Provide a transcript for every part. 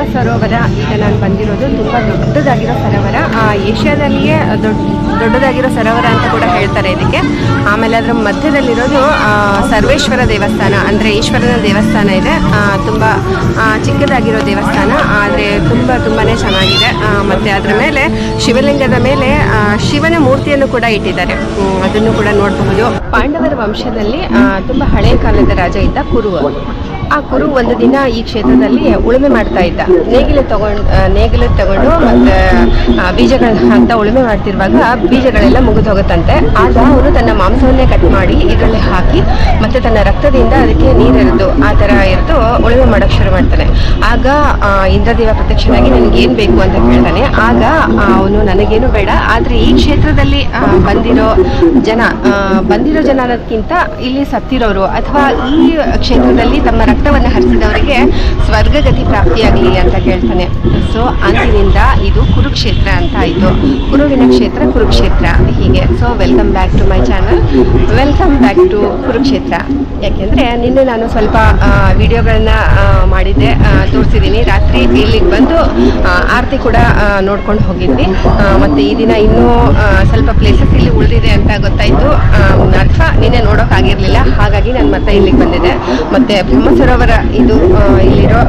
ಸರೋವರ ಈಗ ನಾನು ಬಂದಿರೋದು ತುಂಬ ದೊಡ್ಡದಾಗಿರೋ ಸರೋವರ, ಏಷ್ಯಾದಲ್ಲಿಯೇ ದೊಡ್ಡದಾಗಿರೋ ಸರೋವರ ಅಂತ ಕೂಡ ಹೇಳ್ತಾರೆ ಇದಕ್ಕೆ. ಆಮೇಲೆ ಅದರ ಮಧ್ಯದಲ್ಲಿರೋದು ಸರ್ವೇಶ್ವರ ದೇವಸ್ಥಾನ, ಅಂದರೆ ಈಶ್ವರನ ದೇವಸ್ಥಾನ ಇದೆ. ತುಂಬ ಚಿಕ್ಕದಾಗಿರೋ ದೇವಸ್ಥಾನ, ಆದರೆ ತುಂಬಾ ಚೆನ್ನಾಗಿದೆ. ಮತ್ತು ಅದರ ಮೇಲೆ ಶಿವಲಿಂಗದ ಮೇಲೆ ಶಿವನ ಮೂರ್ತಿಯನ್ನು ಕೂಡ ಇಟ್ಟಿದ್ದಾರೆ, ಅದನ್ನು ಕೂಡ ನೋಡಬಹುದು. ಪಾಂಡವರ ವಂಶದಲ್ಲಿ ತುಂಬ ಹಳೆಯ ಕಾಲದ ರಾಜ ಇದ್ದ ಕುರು. ಆ ಕುರು ಒಂದು ದಿನ ಈ ಕ್ಷೇತ್ರದಲ್ಲಿ ಉಳುಮೆ ಮಾಡ್ತಾ ಇದ್ದ. ನೇಗಿಲು ತಗೊಂಡು ಮತ್ತು ಬೀಜಗಳನ್ನ ಹಾಕ್ತಾ ಉಳುಮೆ ಮಾಡ್ತಿರುವಾಗ ಬೀಜಗಳೆಲ್ಲ ಮುಗಿದು ಹೋಗುತ್ತಂತೆ. ಆಗ ಅವನು ತನ್ನ ಮಾಂಸವನ್ನೇ ಕಟ್ ಮಾಡಿ ಇದರಲ್ಲಿ ಹಾಕಿ ಮತ್ತು ತನ್ನ ರಕ್ತದಿಂದ ಅದಕ್ಕೆ ನೀರೆರೆದು ಆ ಥರ ಎರೆದು ಉಳುಮೆ ಮಾಡೋಕ್ಕೆ ಶುರು ಮಾಡ್ತಾನೆ. ಆಗ ಇಂದ್ರದೇವ ಪ್ರತ್ಯಕ್ಷನಾಗಿ ನನಗೇನು ಬೇಕು ಅಂತ ಕೇಳ್ತಾನೆ. ಆಗ ಅವನು ನನಗೇನು ಬೇಡ, ಆದರೆ ಈ ಕ್ಷೇತ್ರದಲ್ಲಿ ಬಂದಿರೋ ಜನ ಅನ್ನೋದಕ್ಕಿಂತ ಇಲ್ಲಿ ಸತ್ತಿರೋರು ಅಥವಾ ಈ ಕ್ಷೇತ್ರದಲ್ಲಿ ತಮ್ಮ ರಕ್ತವನ್ನು ಹರಿಸಿದವರಿಗೆ ಸ್ವರ್ಗಗತಿ ಪ್ರಾಪ್ತಿಯಾಗಲಿ ಅಂತ ಕೇಳ್ತಾನೆ. ಸೊ ಅಂದಿನಿಂದ ಇದು ಕುರುಕ್ಷೇತ್ರ ಅಂತ ಆಯಿತು. ಕುರುವಿನ ಕ್ಷೇತ್ರ ಕುರುಕ್ಷೇತ್ರ ಹೀಗೆ. So welcome back to my channel, welcome back to Kurukshetra. ಯಾಕೆಂದರೆ ನಿನ್ನೆ ನಾನು ಸ್ವಲ್ಪ ವಿಡಿಯೋಗಳನ್ನ ಮಾಡಿದ್ದೆ, ತೋರಿಸಿದ್ದೀನಿ. ರಾತ್ರಿ ಇಲ್ಲಿಗೆ ಬಂದು ಆರತಿ ಕೂಡ ನೋಡ್ಕೊಂಡು ಹೋಗಿದ್ವಿ. ಮತ್ತು ಈ ದಿನ ಇನ್ನೂ ಸ್ವಲ್ಪ ಪ್ಲೇಸಸ್ ಇಲ್ಲಿ ಉಳಿದಿದೆ ಅಂತ ಗೊತ್ತಾಯಿತು. ಅಥವಾ ನಿನ್ನೆ ನೋಡೋಕ್ಕಾಗಿರಲಿಲ್ಲ, ಹಾಗಾಗಿ ನಾನು ಮತ್ತೆ ಇಲ್ಲಿಗೆ ಬಂದಿದ್ದೆ. ಮತ್ತು ಬ್ರಹ್ಮ ಸರೋವರ ಇದು ಇಲ್ಲಿರೋ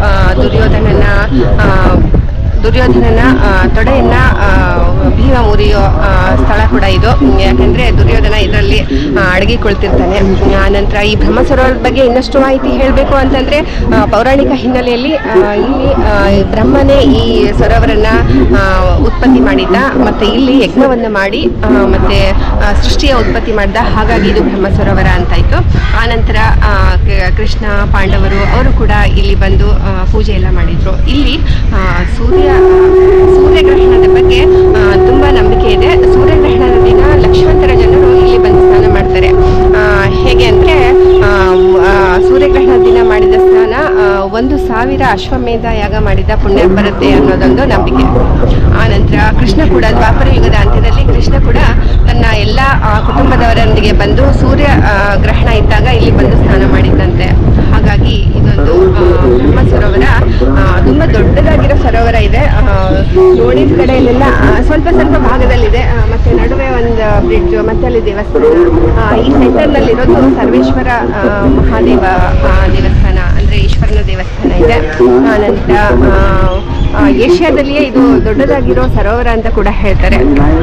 ದುರ್ಯೋಧನನ ತೊಡೆಯನ್ನ ಭೀಮ ಮುರಿಯೋ ಸ್ಥಳ ಕೂಡ ಇದು. ಯಾಕೆಂದರೆ ದುರ್ಯೋಧನ ಇದರಲ್ಲಿ ಅಡಗಿಕೊಳ್ತಿರ್ತಾನೆ. ಆನಂತರ ಈ ಬ್ರಹ್ಮ ಸರೋವರದ ಬಗ್ಗೆ ಇನ್ನಷ್ಟು ಮಾಹಿತಿ ಹೇಳಬೇಕು ಅಂತಂದರೆ ಪೌರಾಣಿಕ ಹಿನ್ನೆಲೆಯಲ್ಲಿ ಇಲ್ಲಿ ಬ್ರಹ್ಮನೇ ಈ ಸರೋವರನ್ನ ಉತ್ಪತ್ತಿ ಮಾಡಿದ್ದ, ಮತ್ತು ಇಲ್ಲಿ ಯಜ್ಞವನ್ನು ಮಾಡಿ ಮತ್ತು ಸೃಷ್ಟಿಯ ಉತ್ಪತ್ತಿ ಮಾಡಿದ. ಹಾಗಾಗಿ ಇದು ಬ್ರಹ್ಮ ಸರೋವರ ಅಂತಾಯಿತು. ಆನಂತರ ಕೃಷ್ಣ ಪಾಂಡವರು ಅವರು ಕೂಡ ಇಲ್ಲಿ ಬಂದು ಪೂಜೆ ಎಲ್ಲ ಮಾಡಿದರು. ಇಲ್ಲಿ ಸೂರ್ಯಗ್ರಹಣದ ಬಗ್ಗೆ ತುಂಬ ನಂಬಿಕೆ ಇದೆ. ಸೂರ್ಯಗ್ರಹಣದ ದಿನ ಲಕ್ಷಾಂತರ ಜನರು ಇಲ್ಲಿ ಬಂದು ಸ್ನಾನ ಮಾಡ್ತಾರೆ. ಹೇಗೆ ಅಂದರೆ ಸೂರ್ಯಗ್ರಹಣದ ದಿನ ಮಾಡಿದ ಸ್ನಾನ 1000 ಅಶ್ವಮೇಧ ಯಾಗ ಮಾಡಿದ ಪುಣ್ಯ ಬರುತ್ತೆ ಅನ್ನೋದೊಂದು ನಂಬಿಕೆ. ಆನಂತರ ಕೃಷ್ಣ ಕೂಡ ದ್ವಾಪರ ಯುಗದ ಅಂತ್ಯದಲ್ಲಿ ಕೃಷ್ಣ ಕೂಡ ತನ್ನ ಎಲ್ಲ ಕುಟುಂಬದವರೊಂದಿಗೆ ಬಂದು ಸೂರ್ಯ ಗ್ರಹಣ ಇದ್ದಾಗ ಇಲ್ಲಿ ಬಂದು ಸ್ನಾನ ಮಾಡಿದ್ದಂತೆ. ಹಾಗಾಗಿ ಇದೊಂದು ಬ್ರಹ್ಮ ಸರೋವರ ತುಂಬ ದೊಡ್ಡದಾಗಿರೋ ಸರೋವರ ಇದೆ. ನೋಡಿದ ಕಡೆಯಲ್ಲೆಲ್ಲ ಸ್ವಲ್ಪ ಭಾಗದಲ್ಲಿದೆ. ಮತ್ತು ನಡುವೆ ಒಂದು ಬ್ರಿಡ್ಜ್, ಮತ್ತು ಅಲ್ಲಿ ದೇವಸ್ಥಾನ. ಈ ಸೆಂಟರ್ನಲ್ಲಿರೋದು ಸರ್ವೇಶ್ವರ ಮಹಾದೇವ ದೇವಸ್ಥಾನ, ಅಂದರೆ ಈಶ್ವರನ ದೇವಸ್ಥಾನ ಇದೆ. ಆನಂತರ ಏಷ್ಯಾದಲ್ಲಿಯೇ ಇದು ದೊಡ್ಡದಾಗಿರೋ ಸರೋವರ ಅಂತ ಕೂಡ ಹೇಳ್ತಾರೆ.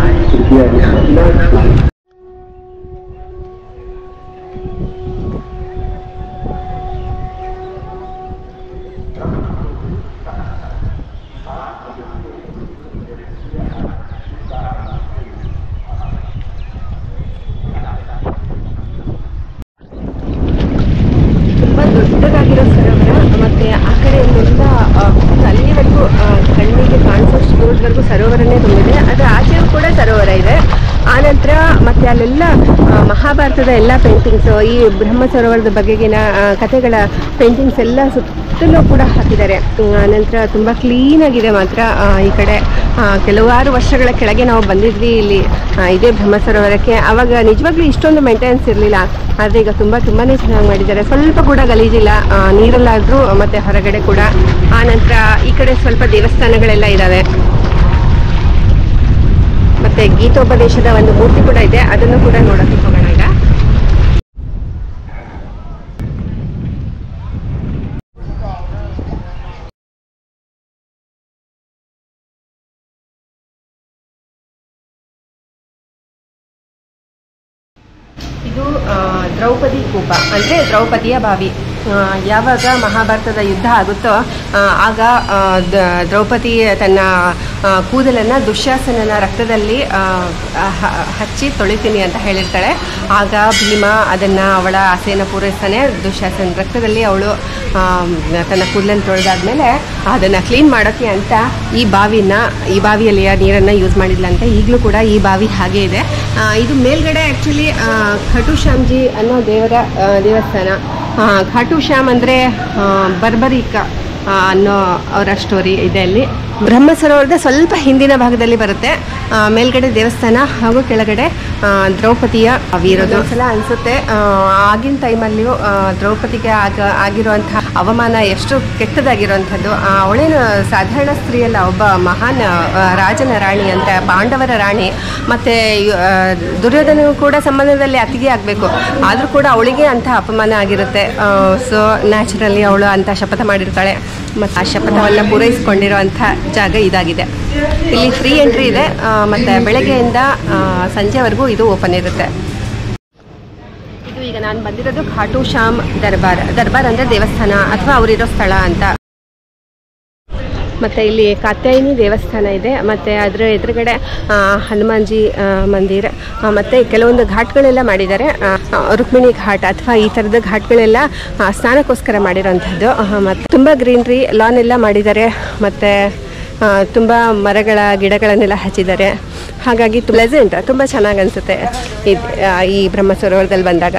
ದೊಡ್ಡದಾಗಿರೋ ಸರೋವರ, ಮತ್ತು ಆ ಕಡೆಯಿಂದ ಅಲ್ಲಿವರೆಗೂ ಕಣ್ಣಿಗೆ ಕಾಣಿಸೋಷ್ಟು ದೂರದವರೆಗೂ ಸರೋವರನೇ ತುಂಬಿದೆ. ಅದರ ಆಚೆಯೂ ಕೂಡ ಸರೋವರ ಇದೆ. ಆನಂತರ ಮತ್ತು ಅಲ್ಲೆಲ್ಲ ಮಹಾಭಾರತದ ಎಲ್ಲ ಪೇಂಟಿಂಗ್ಸು, ಈ ಬ್ರಹ್ಮ ಸರೋವರದ ಬಗೆಗಿನ ಕಥೆಗಳ ಪೇಂಟಿಂಗ್ಸ್ ಎಲ್ಲ ಸುತ್ತಲೂ ಕೂಡ ಹಾಕಿದ್ದಾರೆ. ಆನಂತರ ತುಂಬ ಕ್ಲೀನಾಗಿದೆ ಮಾತ್ರ. ಈ ಕಡೆ ಕೆಲವಾರು ವರ್ಷಗಳ ಕೆಳಗೆ ನಾವು ಬಂದಿದ್ವಿ ಇಲ್ಲಿ ಇದೇ ಬ್ರಹ್ಮ ಸರೋವರಕ್ಕೆ. ಆವಾಗ ನಿಜವಾಗ್ಲೂ ಇಷ್ಟೊಂದು ಮೇಂಟೆನೆನ್ಸ್ ಇರಲಿಲ್ಲ, ಆದರೆ ಈಗ ತುಂಬಾ ಚೆನ್ನಾಗಿ ಮಾಡಿದ್ದಾರೆ. ಸ್ವಲ್ಪ ಕೂಡ ಗಲೀಜಿಲ್ಲ ನೀರಲ್ಲಾದರೂ ಮತ್ತು ಹೊರಗಡೆ ಕೂಡ. ಆನಂತರ ಈ ಕಡೆ ಸ್ವಲ್ಪ ದೇವಸ್ಥಾನಗಳೆಲ್ಲ ಇದ್ದಾವೆ. ಮತ್ತು ಗೀತೋಪದೇಶದ ಒಂದು ಮೂರ್ತಿ ಕೂಡ ಇದೆ, ಅದನ್ನು ಕೂಡ ನೋಡೋಕ್ಕೆ ಹೋಗೋಣ ಈಗ. ಇದು ದ್ರೌಪದಿ ಕೂಪ, ಅಂದರೆ ದ್ರೌಪದಿಯ ಬಾವಿ. ಯಾವಾಗ ಮಹಾಭಾರತದ ಯುದ್ಧ ಆಗುತ್ತೋ ಆಗ ದ್ರೌಪದಿ ತನ್ನ ಕೂದಲನ್ನು ದುಶ್ಯಾಸನನ ರಕ್ತದಲ್ಲಿ ಹಚ್ಚಿ ತೊಳಿತೀನಿ ಅಂತ ಹೇಳಿರ್ತಾಳೆ. ಆಗ ಭೀಮ ಅದನ್ನು ಅವಳ ಆಸೆಯನ್ನು ಪೂರೈಸ್ತಾನೆ. ದುಶ್ಯಾಸನ ರಕ್ತದಲ್ಲಿ ಅವಳು ತನ್ನ ಕೂದಲನ್ನು ತೊಳೆದಾದ್ಮೇಲೆ ಅದನ್ನು ಕ್ಲೀನ್ ಮಾಡೋಕ್ಕೆ ಅಂತ ಈ ಬಾವಿಯಲ್ಲಿಯ ನೀರನ್ನು ಯೂಸ್ ಮಾಡಿದ್ಲಂತೆ. ಈಗಲೂ ಕೂಡ ಈ ಬಾವಿ ಹಾಗೆ ಇದೆ. ಇದು ಮೇಲ್ಗಡೆ ಆ್ಯಕ್ಚುಲಿ ಖಾಟು ಶ್ಯಾಮ್ಜಿ ಅನ್ನೋ ದೇವಸ್ಥಾನ. ಖಾಟು ಶ್ಯಾಮ್ ಅಂದರೆ ಬರ್ಬರೀಕ ಅನ್ನೋ ಅವರ ಸ್ಟೋರಿ ಇದೆ ಅಲ್ಲಿ. ಬ್ರಹ್ಮ ಸರೋವರದ ಸ್ವಲ್ಪ ಹಿಂದಿನ ಭಾಗದಲ್ಲಿ ಬರುತ್ತೆ. ಮೇಲ್ಗಡೆ ದೇವಸ್ಥಾನ ಹಾಗೂ ಕೆಳಗಡೆ ದ್ರೌಪದಿಯ ವೀರದು. ಸಲ ಅನಿಸುತ್ತೆ ಆಗಿನ ಟೈಮಲ್ಲಿಯೂ ದ್ರೌಪದಿಗೆ ಆಗಿರುವಂತಹ ಅವಮಾನ ಎಷ್ಟು ಕೆಟ್ಟದಾಗಿರುವಂಥದ್ದು. ಅವಳೇನು ಸಾಧಾರಣ ಸ್ತ್ರೀಯಲ್ಲ, ಒಬ್ಬ ಮಹಾನ್ ರಾಜನ ರಾಣಿ, ಅಂತ ಪಾಂಡವರ ರಾಣಿ. ಮತ್ತು ದುರ್ಯೋಧನ ಕೂಡ ಸಂಬಂಧದಲ್ಲಿ ಅತಿಗೆ ಆಗಬೇಕು, ಆದರೂ ಕೂಡ ಅವಳಿಗೆ ಅಂಥ ಅಪಮಾನ ಆಗಿರುತ್ತೆ. ಸೊ ನ್ಯಾಚುರಲಿ ಅವಳು ಅಂಥ ಶಪಥ ಮಾಡಿರ್ತಾಳೆ. ಮತ್ತು ಆ ಶಪಥವನ್ನು ಪೂರೈಸಿಕೊಂಡಿರುವಂಥ ಜಾಗ ಇದಾಗಿದೆ. ಇಲ್ಲಿ ಫ್ರೀ ಎಂಟ್ರಿ ಇದೆ ಮತ್ತು ಬೆಳಗ್ಗೆಯಿಂದ ಸಂಜೆವರೆಗೂ ಇದು ಓಪನ್ ಇರುತ್ತೆ. ಇದು ಈಗ ನಾನು ಬಂದಿರೋದು ಖಾಟು ಶ್ಯಾಮ್ ದರ್ಬಾರ್. ದರ್ಬಾರ್ ಅಂದರೆ ದೇವಸ್ಥಾನ ಅಥವಾ ಅವರಿರೋ ಸ್ಥಳ ಅಂತ. ಮತ್ತು ಇಲ್ಲಿ ಕಾತ್ಯಾಯಿನಿ ದೇವಸ್ಥಾನ ಇದೆ, ಮತ್ತು ಅದರ ಎದುರುಗಡೆ ಹನುಮಾನ್ಜಿ ಮಂದಿರ, ಮತ್ತು ಕೆಲವೊಂದು ಘಾಟ್ಗಳೆಲ್ಲ ಮಾಡಿದ್ದಾರೆ. ರುಕ್ಮಿಣಿ ಘಾಟ್ ಅಥವಾ ಈ ಥರದ ಘಾಟ್ಗಳೆಲ್ಲ ಸ್ನಾನಕ್ಕೋಸ್ಕರ ಮಾಡಿರೋಂಥದ್ದು. ಮತ್ತು ತುಂಬ ಗ್ರೀನ್ರಿ ಲಾನ್ ಎಲ್ಲ ಮಾಡಿದ್ದಾರೆ, ಮತ್ತು ತುಂಬ ಮರಗಳ ಗಿಡಗಳನ್ನೆಲ್ಲ ಹಚ್ಚಿದ್ದಾರೆ. ಹಾಗಾಗಿ ಪ್ಲೆಸೆಂಟ್, ತುಂಬ ಚೆನ್ನಾಗಿ ಅನಿಸುತ್ತೆ ಈ ಬ್ರಹ್ಮ ಸರೋವರದಲ್ಲಿ ಬಂದಾಗ.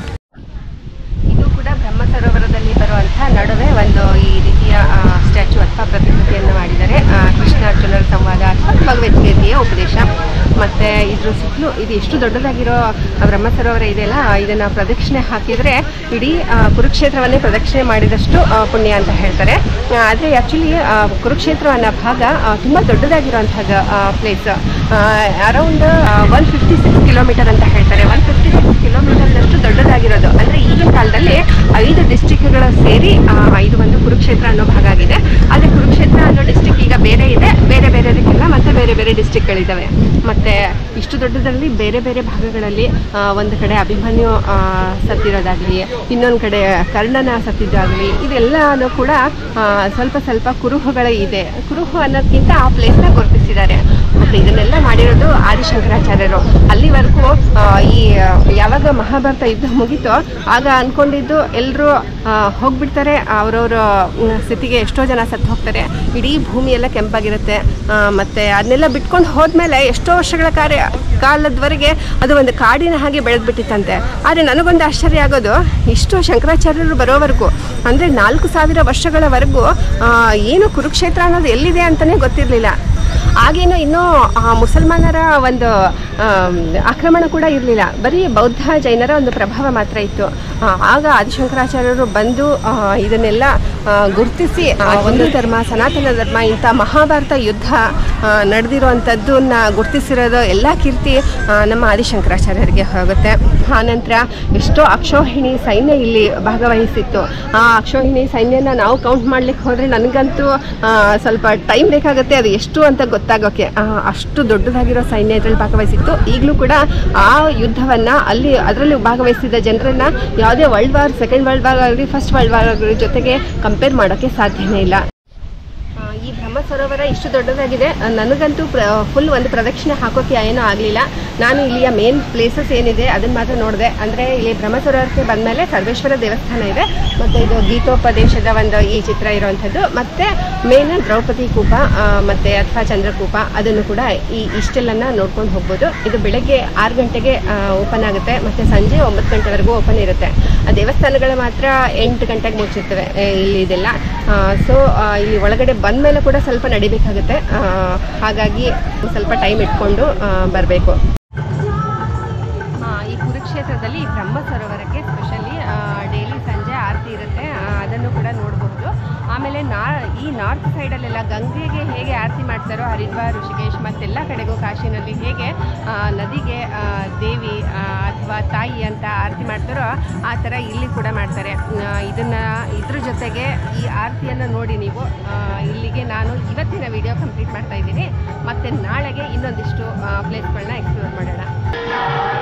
ಇದು ಕೂಡ ಬ್ರಹ್ಮ ಸರೋವರದಲ್ಲಿ ಬರುವಂಥ ನಡುವೆ ಒಂದು ಈ ರೀತಿಯ ಸ್ಟ್ಯಾಚ್ಯೂ ಅಥವಾ ಪ್ರತಿಕೃತಿಯನ್ನು ಮಾಡಿದ್ದಾರೆ. ಕೃಷ್ಣಾರ್ಜುನರ ಸಂವಾದ ಅಥವಾ ಭಗವದ್ಗೀತೆಯ ಉಪದೇಶ. ಮತ್ತು ಇದ್ರ ಸುತ್ತಲೂ ಇದು ಎಷ್ಟು ದೊಡ್ಡದಾಗಿರೋ ಬ್ರಹ್ಮ ಸರೋವರ ಇದೆಯಲ್ಲ, ಇದನ್ನು ಪ್ರದಕ್ಷಿಣೆ ಹಾಕಿದರೆ ಇಡೀ ಕುರುಕ್ಷೇತ್ರವನ್ನೇ ಪ್ರದಕ್ಷಿಣೆ ಮಾಡಿದಷ್ಟು ಪುಣ್ಯ ಅಂತ ಹೇಳ್ತಾರೆ. ಆದರೆ ಆ್ಯಕ್ಚುಲಿ ಕುರುಕ್ಷೇತ್ರ ಅನ್ನೋ ಭಾಗ ತುಂಬ ದೊಡ್ಡದಾಗಿರುವಂಥದ್ದು ಪ್ಲೇಸ್. ಅರೌಂಡ್ 156 ಕಿಲೋಮೀಟರ್ ಅಂತ ಹೇಳ್ತಾರೆ. 156 ಕಿಲೋಮೀಟರ್ನಷ್ಟು ದೊಡ್ಡದಾಗಿರೋದು. ಅಂದರೆ ಈಗಿನ ಕಾಲದಲ್ಲಿ 5 ಡಿಸ್ಟಿಕ್ಗಳು ಸೇರಿ ಇದು ಒಂದು ಕುರುಕ್ಷೇತ್ರ ಅನ್ನೋ ಭಾಗ ಆಗಿದೆ. ಆದರೆ ಕುರುಕ್ಷೇತ್ರ ಅನ್ನೋ ಡಿಸ್ಟಿಕ್ ಈಗ ಬೇರೆ ಇದೆ, ಬೇರೆ ಬೇರೆದಕ್ಕೆಲ್ಲ ಮತ್ತು ಬೇರೆ ಬೇರೆ ಡಿಸ್ಟಿಕ್ಗಳಿದ್ದಾವೆ. ಮತ್ತು ಇಷ್ಟು ದೊಡ್ಡದರಲ್ಲಿ ಬೇರೆ ಬೇರೆ ಭಾಗಗಳಲ್ಲಿ ಒಂದು ಕಡೆ ಅಭಿಮನ್ಯು ಸತ್ತಿರೋದಾಗಲಿ, ಇನ್ನೊಂದು ಕಡೆ ಕರ್ಣನ ಸತ್ತಿದ್ದಾಗಲಿ, ಇದೆಲ್ಲನೂ ಕೂಡ ಸ್ವಲ್ಪ ಸ್ವಲ್ಪ ಕುರುಹುಗಳು ಇದೆ. ಕುರುಹು ಅನ್ನೋದಕ್ಕಿಂತ ಆ ಪ್ಲೇಸ್ನ ಗುರುತಿಸಿದ್ದಾರೆ. ಮತ್ತು ಇದನ್ನೆಲ್ಲ ಮಾಡಿರೋದು ಆದಿಶಂಕರಾಚಾರ್ಯರು. ಅಲ್ಲಿವರೆಗೂ ಈ ಯಾವಾಗ ಮಹಾಭಾರತ ಯುದ್ಧ ಮುಗೀತೋ ಆಗ ಅಂದ್ಕೊಂಡಿದ್ದು ಎಲ್ಲರೂ ಹೋಗ್ಬಿಡ್ತಾರೆ, ಅವರವ್ರ ಸ್ಥಿತಿಗೆ ಎಷ್ಟೋ ಜನ ಸತ್ತು ಹೋಗ್ತಾರೆ, ಇಡೀ ಭೂಮಿ ಎಲ್ಲ ಕೆಂಪಾಗಿರುತ್ತೆ. ಮತ್ತು ಅದನ್ನೆಲ್ಲ ಬಿಟ್ಕೊಂಡು ಹೋದ್ಮೇಲೆ ಎಷ್ಟೋ ವರ್ಷಗಳ ಕಾಲದವರೆಗೆ ಅದು ಒಂದು ಕಾಡಿನ ಹಾಗೆ ಬೆಳೆದ್ಬಿಟ್ಟಿತ್ತಂತೆ. ಆದರೆ ನನಗೊಂದು ಆಶ್ಚರ್ಯ ಆಗೋದು, ಇಷ್ಟು ಶಂಕರಾಚಾರ್ಯರು ಬರೋವರೆಗೂ ಅಂದರೆ 4000 ವರ್ಷಗಳವರೆಗೂ ಏನು ಕುರುಕ್ಷೇತ್ರ ಅನ್ನೋದು ಎಲ್ಲಿದೆ ಅಂತಲೇ ಗೊತ್ತಿರಲಿಲ್ಲ. ಆಗೇನು ಇನ್ನೂ ಮುಸಲ್ಮಾನರ ಒಂದು ಆಕ್ರಮಣ ಕೂಡ ಇರಲಿಲ್ಲ, ಬರೀ ಬೌದ್ಧ ಜೈನರ ಒಂದು ಪ್ರಭಾವ ಮಾತ್ರ ಇತ್ತು. ಆಗ ಆದಿಶಂಕರಾಚಾರ್ಯರು ಬಂದು ಇದನ್ನೆಲ್ಲ ಗುರುತಿಸಿ ಒಂದು ಧರ್ಮ, ಸನಾತನ ಧರ್ಮ, ಇಂಥ ಮಹಾಭಾರತ ಯುದ್ಧ ನಡೆದಿರುವಂಥದ್ದನ್ನ ಗುರುತಿಸಿರೋದು ಎಲ್ಲ ಕೀರ್ತಿ ನಮ್ಮ ಆದಿಶಂಕರಾಚಾರ್ಯರಿಗೆ ಹೋಗುತ್ತೆ. ಆನಂತರ ಎಷ್ಟೋ ಅಕ್ಷೋಹಿಣಿ ಸೈನ್ಯ ಇಲ್ಲಿ ಭಾಗವಹಿಸಿತ್ತು. ಆ ಅಕ್ಷೋಹಿಣಿ ಸೈನ್ಯನ ನಾವು ಕೌಂಟ್ ಮಾಡ್ಲಿಕ್ಕೆ ಹೋದರೆ ನನಗಂತೂ ಸ್ವಲ್ಪ ಟೈಮ್ ಬೇಕಾಗುತ್ತೆ ಅದು ಎಷ್ಟು ಅಂತ ಗೊತ್ತಾಗೋಕ್ಕೆ. ಅಷ್ಟು ದೊಡ್ಡದಾಗಿರೋ ಸೈನ್ಯ ಇದರಲ್ಲಿ ಭಾಗವಹಿಸಿತ್ತು. ಈಗಲೂ ಕೂಡ ಆ ಯುದ್ಧವನ್ನು ಅದರಲ್ಲಿ ಭಾಗವಹಿಸಿದ ಜನರನ್ನು ಯಾವುದೇ world war, second world war ಆಗಲಿ, ಫಸ್ಟ್ ವರ್ಲ್ಡ್ ವಾರ್ ಆಗಲಿ ಜೊತೆಗೆ ಕಂಪೇರ್ ಮಾಡೋಕ್ಕೆ ಸಾಧ್ಯನೇ ಇಲ್ಲ. ಈ ಬ್ರಹ್ಮ ಸರೋವರ ಇಷ್ಟು ದೊಡ್ಡದಾಗಿದೆ. ನನಗಂತೂ ಫುಲ್ ಒಂದು ಪ್ರದಕ್ಷಿಣೆ ಹಾಕೋಕ್ಕೆ ಏನೂ ಆಗಲಿಲ್ಲ. ನಾನು ಇಲ್ಲಿಯ ಮೇನ್ ಪ್ಲೇಸಸ್ ಏನಿದೆ ಅದನ್ನು ಮಾತ್ರ ನೋಡಿದೆ. ಅಂದರೆ ಇಲ್ಲಿ ಬ್ರಹ್ಮ ಸರೋವರಕ್ಕೆ ಬಂದಮೇಲೆ ಸರ್ವೇಶ್ವರ ದೇವಸ್ಥಾನ ಇದೆ, ಮತ್ತು ಇದು ಗೀತೋಪದೇಶದ ಒಂದು ಈ ಚಿತ್ರ ಇರುವಂಥದ್ದು, ಮತ್ತು ಮೇನ್ ದ್ರೌಪದಿ ಕೂಪ ಮತ್ತು ಅಥವಾ ಚಂದ್ರಕೂಪ, ಅದನ್ನು ಕೂಡ ಇಷ್ಟೆಲ್ಲನ್ನು ನೋಡ್ಕೊಂಡು ಹೋಗ್ಬೋದು. ಇದು ಬೆಳಗ್ಗೆ 6 ಗಂಟೆಗೆ ಓಪನ್ ಆಗುತ್ತೆ ಮತ್ತು ಸಂಜೆ 9 ಗಂಟೆವರೆಗೂ ಓಪನ್ ಇರುತ್ತೆ. ಆ ದೇವಸ್ಥಾನಗಳು ಮಾತ್ರ 8 ಗಂಟೆಗೆ ಮುಚ್ಚಿರ್ತವೆ ಇಲ್ಲಿ ಇದೆಲ್ಲ. ಸೊ ಇಲ್ಲಿ ಒಳಗಡೆ ಬಂದಮೇಲೆ ಕೂಡ ಸ್ವಲ್ಪ ನಡಿಬೇಕಾಗುತ್ತೆ, ಹಾಗಾಗಿ ಸ್ವಲ್ಪ ಟೈಮ್ ಇಟ್ಕೊಂಡು ಬರಬೇಕು. ಈ ಕುರುಕ್ಷೇತ್ರದಲ್ಲಿ ಬ್ರಹ್ಮ ಸರೋವರಕ್ಕೆ ಸ್ಪೆಷಲಿ ಡೈಲಿ ಸಂಜೆ ಆರತಿ ಇರುತ್ತೆ, ಅದನ್ನು ಕೂಡ ನೋಡಬಹುದು. ಆಮೇಲೆ ಈ ನಾರ್ತ್ ಸೈಡಲ್ಲೆಲ್ಲ ಗಂಗೆಗೆ ಹೇಗೆ ಆರತಿ ಮಾಡ್ತಾರೋ, ಹರಿದ್ವಾರ್, ಋಷಿಕೇಶ್ ಮತ್ತೆಲ್ಲ ಕಡೆಗೂ ಕಾಶಿನಲ್ಲಿ ಹೇಗೆ ನದಿಗೆ ದೇವಿ ಅಥವಾ ತಾಯಿ ಅಂತ ಆರತಿ ಮಾಡ್ತಾರೋ ಆ ಥರ ಇಲ್ಲಿ ಕೂಡ ಮಾಡ್ತಾರೆ. ಇದ್ರ ಜೊತೆಗೆ ಈ ಆರತಿಯನ್ನು ನೋಡಿ ನೀವು ಇಲ್ಲಿಗೆ ನಾನು ಇವತ್ತಿನ ವಿಡಿಯೋ ಕಂಪ್ಲೀಟ್ ಮಾಡ್ತಾ ಇದ್ದೀನಿ. ಮತ್ತು ನಾಳೆಗೆ ಇನ್ನೊಂದಿಷ್ಟು ಪ್ಲೇಸ್ಗಳನ್ನ ಎಕ್ಸ್ಪ್ಲೋರ್ ಮಾಡೋಣ.